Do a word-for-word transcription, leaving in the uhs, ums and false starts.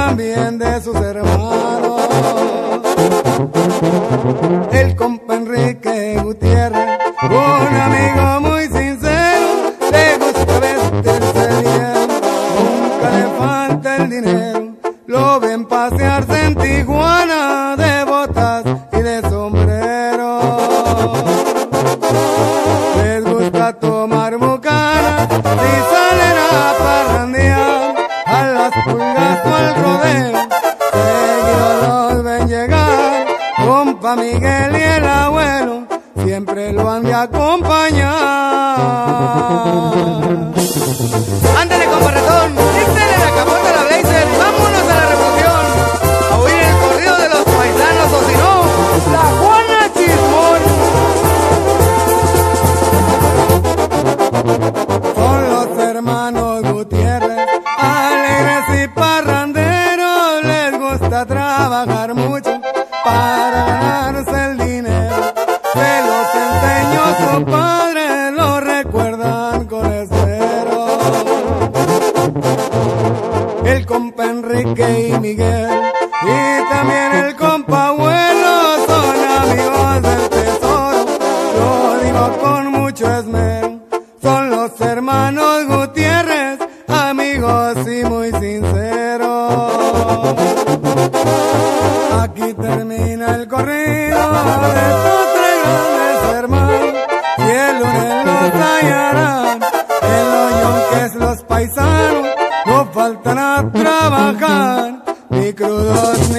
también de sus hermanos. El compa Enrique Gutiérrez, un amigo muy sincero, le gusta vestirse bien, nunca le falta el dinero. Lo ven pasearse en Tijuana de botas y de sombrero. Les gusta tomar bucanas y salen a parrandear a las pulgas o al rodeo. Seguido los ven llegar, compa Miguel y el abuelo siempre lo han de acompañar. Ándale, compa Ratón, échale la capota a la Blazer, vámonos a la revolución, a oír el corrido de los paisanos, o si no, la Juana Chismón. Son los hermanos Gutiérrez, alegres y parranderos, les gusta trabajar mucho para ganarse el dinero. Se los enseñó su padre, lo recuerdan con esmero. El compa Enrique y Miguel y también el compa abuelo son amigos del tesoro, lo digo con mucho esmero. Son los hermanos Gutiérrez, amigos y muy sinceros. Aquí termina el corrido de estos tres grandes hermanos, y el lunes los hallarán en los yonques los paisanos, no faltan a trabajar, ni crudos ni